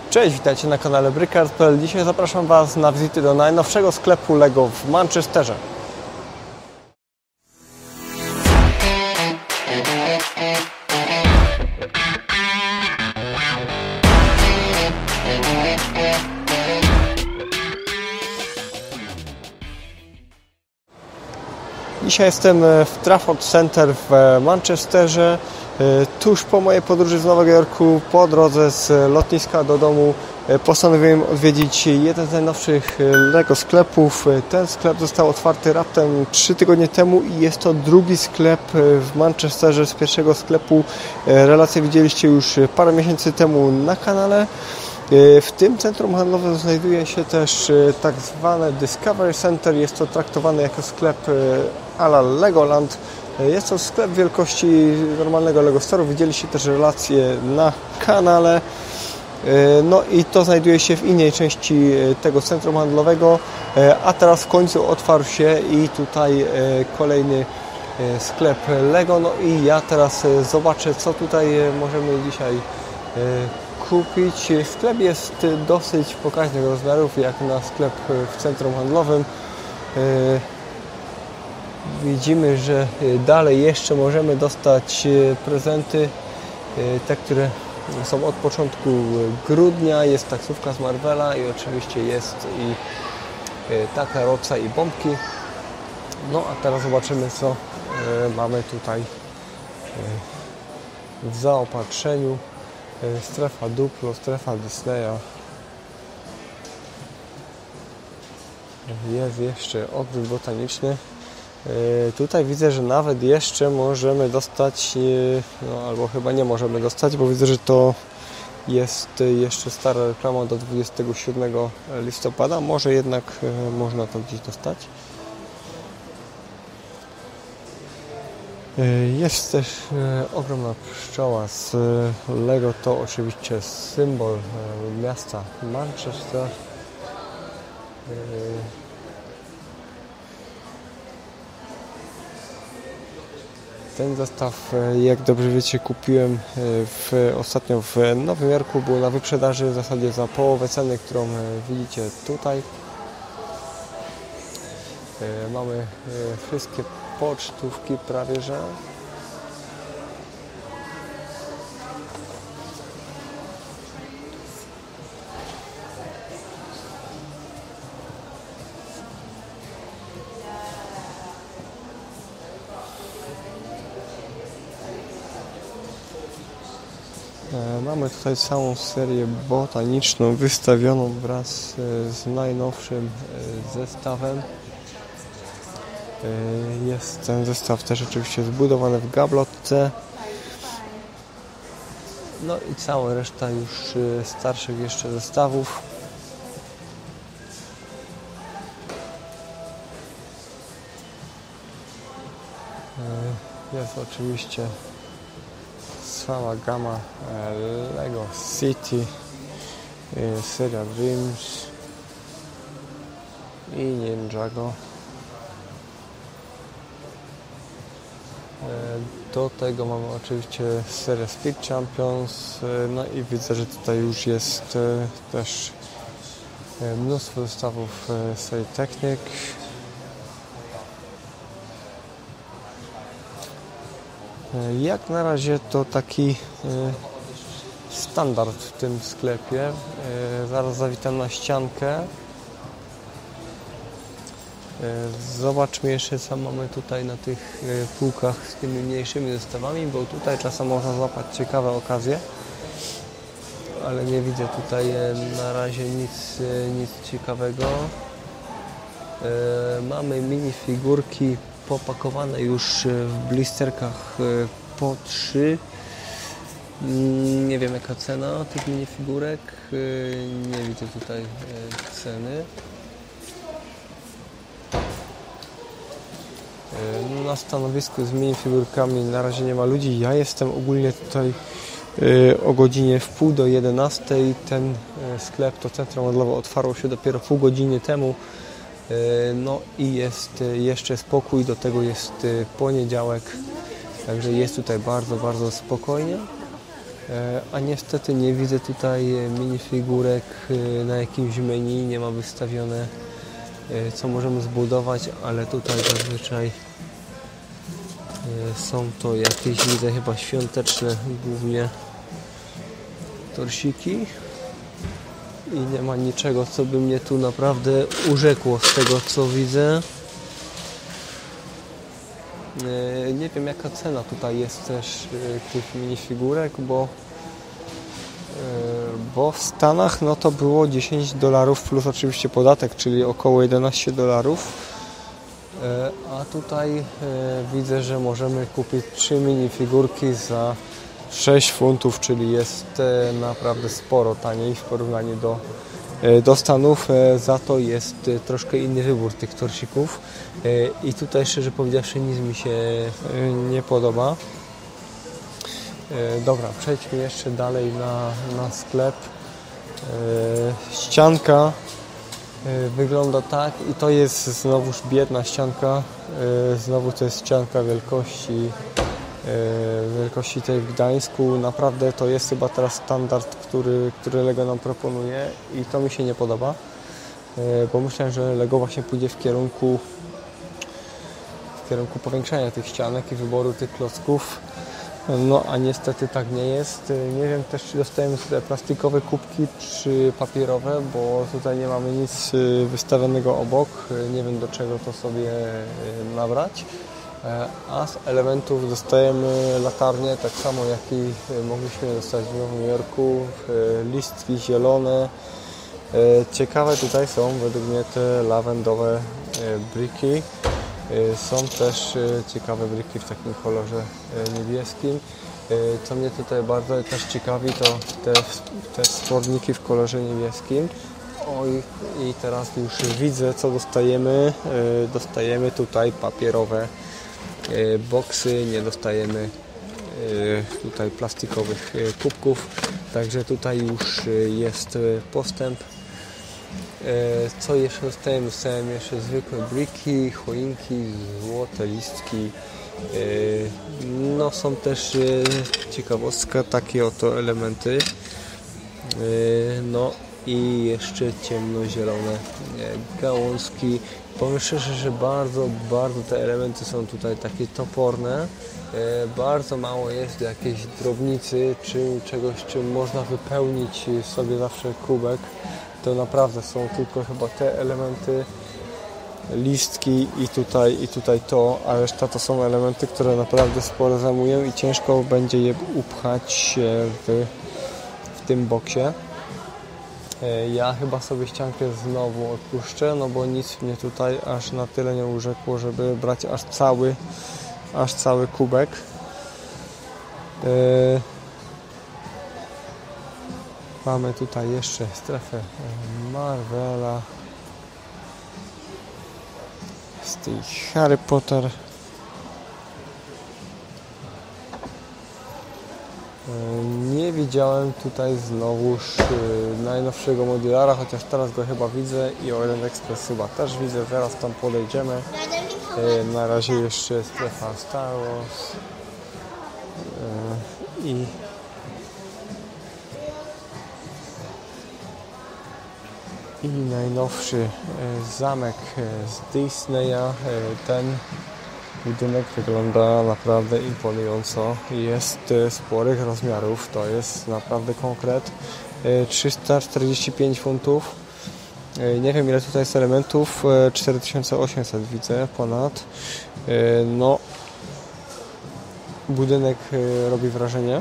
Cześć, witajcie na kanale Brickart.pl. Dzisiaj zapraszam Was na wizytę do najnowszego sklepu LEGO w Manchesterze. Dzisiaj jestem w Trafford Center w Manchesterze. Tuż po mojej podróży z Nowego Jorku, po drodze z lotniska do domu, postanowiłem odwiedzić jeden z najnowszych LEGO sklepów. Ten sklep został otwarty raptem 3 tygodnie temu i jest to drugi sklep w Manchesterze. Z pierwszego sklepu relację widzieliście już parę miesięcy temu na kanale. W tym centrum handlowym znajduje się też tak zwane Discovery Center. Jest to traktowane jako sklep a la Legoland. Jest to sklep wielkości normalnego LEGO Store'u. Widzieliście też relacje na kanale. No i to znajduje się w innej części tego centrum handlowego, a teraz w końcu otwarł się i tutaj kolejny sklep LEGO. No i ja teraz zobaczę, co tutaj możemy dzisiaj kupić. Sklep jest dosyć pokaźnych rozmiarów, jak na sklep w centrum handlowym. Widzimy, że dalej jeszcze możemy dostać prezenty, te, które są od początku grudnia. Jest taksówka z Marvela i oczywiście jest i ta karoca i bombki. No a teraz zobaczymy, co mamy tutaj w zaopatrzeniu. Strefa Duplo, strefa Disneya. Jest jeszcze ogród botaniczny. Tutaj widzę, że nawet jeszcze możemy dostać, no albo chyba nie możemy dostać, bo widzę, że to jest jeszcze stara reklama do 27 listopada. Może jednak można to gdzieś dostać. Jest też ogromna pszczoła z LEGO, to oczywiście symbol miasta Manchester. Ten zestaw, jak dobrze wiecie, kupiłem ostatnio w Nowym Jorku. Był na wyprzedaży w zasadzie za połowę ceny, którą widzicie tutaj. Mamy wszystkie pocztówki prawie że. Mamy tutaj całą serię botaniczną wystawioną wraz z najnowszym zestawem. Jest ten zestaw też oczywiście zbudowany w gablotce. No i cała reszta już starszych jeszcze zestawów. Jest oczywiście cała gama LEGO City, seria Dreams i Ninjago. Do tego mamy oczywiście serię Speed Champions. No i widzę, że tutaj już jest też mnóstwo zestawów serii Technic. Jak na razie to taki standard w tym sklepie. Zaraz zawitam na ściankę. Zobaczmy jeszcze, co mamy tutaj na tych półkach z tymi mniejszymi zestawami, bo tutaj czasem można złapać ciekawe okazje, ale nie widzę tutaj na razie nic ciekawego. Mamy minifigurki popakowane już w blisterkach po 3. Nie wiem, jaka cena tych minifigurek. Nie widzę tutaj ceny. Na stanowisku z minifigurkami na razie nie ma ludzi. Ja jestem ogólnie tutaj o godzinie 10:30. Ten sklep, to centrum handlowe otwarło się dopiero pół godziny temu. No i jest jeszcze spokój, do tego jest poniedziałek, także jest tutaj bardzo, bardzo spokojnie. A niestety nie widzę tutaj minifigurek na jakimś menu, nie ma wystawione co możemy zbudować, ale tutaj zazwyczaj są to jakieś, widzę, chyba świąteczne głównie torsiki i nie ma niczego, co by mnie tu naprawdę urzekło z tego, co widzę. Nie wiem, jaka cena tutaj jest też tych minifigurek, bo w Stanach no to było $10 plus oczywiście podatek, czyli około $11. A tutaj widzę, że możemy kupić 3 minifigurki za 6 funtów, czyli jest naprawdę sporo taniej w porównaniu do Stanów. Za to jest troszkę inny wybór tych torsików i tutaj, szczerze powiedziawszy, nic mi się nie podoba. Dobra, przejdźmy jeszcze dalej na sklep. Ścianka wygląda tak i to jest znowuż biedna ścianka. Znowu to jest ścianka wielkości tej w Gdańsku. Naprawdę to jest chyba teraz standard, który LEGO nam proponuje i to mi się nie podoba, bo myślę, że LEGO właśnie pójdzie w kierunku powiększania tych ścianek i wyboru tych klocków. No a niestety tak nie jest. Nie wiem też, czy dostajemy tutaj plastikowe kubki, czy papierowe, bo tutaj nie mamy nic wystawionego obok. Nie wiem, do czego to sobie nabrać. A z elementów dostajemy latarnię, tak samo jak i mogliśmy dostać w Nowym Jorku. Listki zielone. Ciekawe tutaj są według mnie te lawendowe briki. Są też ciekawe briki w takim kolorze niebieskim. Co mnie tutaj bardzo też ciekawi, to te wsporniki w kolorze niebieskim. Oj, i teraz już widzę, co dostajemy. Dostajemy tutaj papierowe boksy, nie dostajemy tutaj plastikowych kubków. Także tutaj już jest postęp. Co jeszcze dostałem? Dostałem jeszcze zwykłe briki, choinki, złote listki. No są też ciekawostka, takie oto elementy. No i jeszcze ciemnozielone gałązki. Powiem szczerze, że bardzo te elementy są tutaj takie toporne. Bardzo mało jest jakiejś drobnicy, czy czegoś, czym można wypełnić sobie zawsze kubek. To naprawdę są tylko chyba te elementy, listki i tutaj to, a reszta to są elementy, które naprawdę sporo zajmują i ciężko będzie je upchać w tym boksie. Ja chyba sobie ściankę znowu odpuszczę, no bo nic mnie tutaj aż na tyle nie urzekło, żeby brać aż cały kubek. Mamy tutaj jeszcze strefę Marvela, z tej Harry Potter. Nie widziałem tutaj znowuż najnowszego modulara, chociaż teraz go chyba widzę i Orient Express chyba też widzę, zaraz tam podejdziemy. Na razie jeszcze strefa Star Wars i najnowszy zamek z Disneya. Ten budynek wygląda naprawdę imponująco. Jest sporych rozmiarów, to jest naprawdę konkret. 345 funtów. Nie wiem, ile tutaj jest elementów. 4800 widzę ponad. No, budynek robi wrażenie.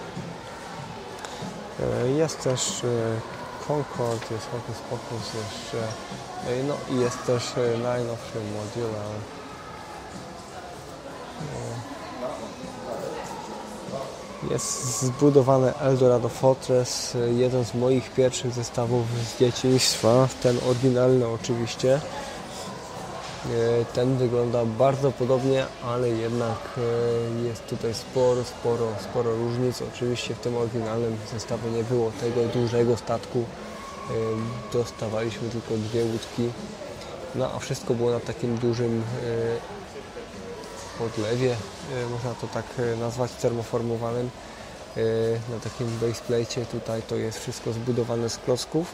Jest też Concord, jest Hocus Pocus jeszcze. No i jest też najnowszy modular. Jest zbudowany Eldorado Fortress, jeden z moich pierwszych zestawów z dzieciństwa, ten oryginalny oczywiście. Ten wygląda bardzo podobnie, ale jednak jest tutaj sporo różnic. Oczywiście w tym oryginalnym zestawie nie było tego dużego statku, dostawaliśmy tylko 2 łódki, no a wszystko było na takim dużym podlewie, można to tak nazwać, termoformowanym. na takim baseplate'cie. Tutaj to jest wszystko zbudowane z klocków.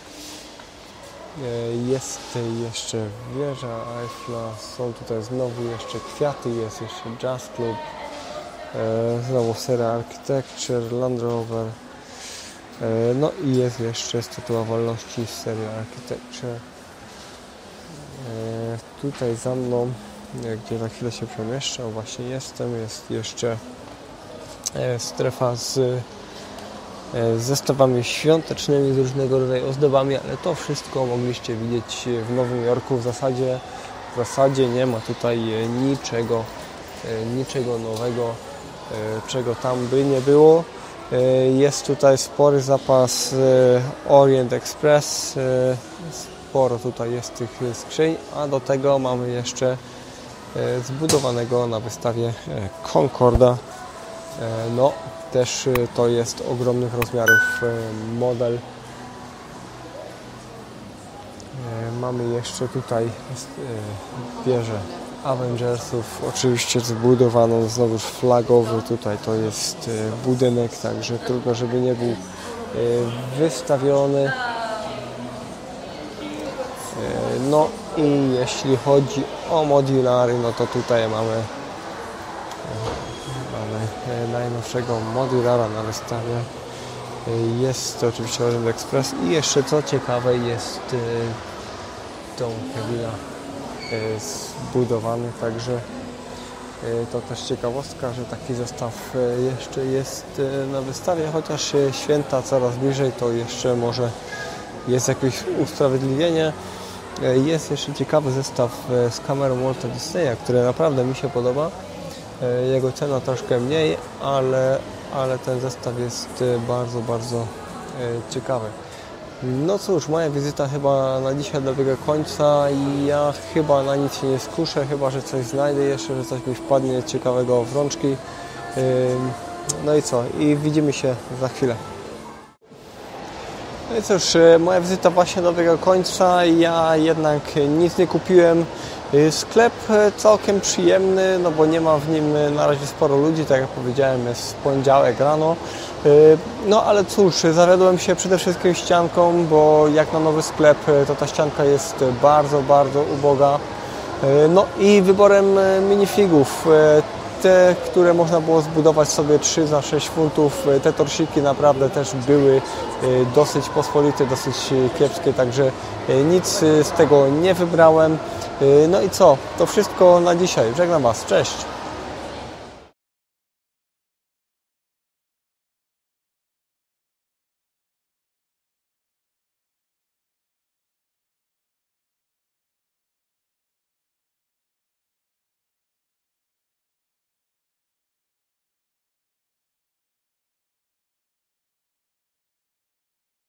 Jest jeszcze wieża Eiffla, są tutaj znowu jeszcze kwiaty, jest jeszcze Jazz Club, znowu seria Architecture, Land Rover, no i jest jeszcze Statua Wolności z serii Architecture. Tutaj za mną, gdzie za chwilę się przemieszczam, właśnie jestem, jest jeszcze strefa z zestawami świątecznymi, z różnego rodzaju ozdobami, ale to wszystko mogliście widzieć w Nowym Jorku. W zasadzie nie ma tutaj niczego nowego, czego tam by nie było. Jest tutaj spory zapas Orient Express, sporo tutaj jest tych skrzyń, a do tego mamy jeszcze zbudowanego na wystawie Concorda. No, też to jest ogromnych rozmiarów model. Mamy jeszcze tutaj wieżę Avengersów, oczywiście zbudowaną znowuż flagowy. Tutaj to jest budynek, także trudno, żeby nie był wystawiony. No i jeśli chodzi o modulary, no to tutaj mamy najnowszego modulara na wystawie. Jest to oczywiście Orient Express i jeszcze co ciekawe, jest tą kabina zbudowany, także to też ciekawostka, że taki zestaw jeszcze jest na wystawie, chociaż święta coraz bliżej, to jeszcze może jest jakieś usprawiedliwienie. Jest jeszcze ciekawy zestaw z kamerą Walta Disneya, który naprawdę mi się podoba. Jego cena troszkę mniej, ale ten zestaw jest bardzo ciekawy. No cóż, moja wizyta chyba na dzisiaj dobiega końca i ja chyba na nic się nie skuszę, chyba że coś znajdę jeszcze, że coś mi wpadnie ciekawego w rączki. No i co? I widzimy się za chwilę. No i cóż, moja wizyta właśnie dobiega końca, ja jednak nic nie kupiłem. Sklep całkiem przyjemny, no bo nie ma w nim na razie sporo ludzi, tak jak powiedziałem, jest poniedziałek rano. No ale cóż, zawiodłem się przede wszystkim ścianką, bo jak na nowy sklep, to ta ścianka jest bardzo uboga. No i wyborem minifigów. Te, które można było zbudować sobie 3 za 6 funtów, te torsiki naprawdę też były dosyć pospolite, dosyć kiepskie, także nic z tego nie wybrałem. No i co? To wszystko na dzisiaj. Żegnam Was. Cześć!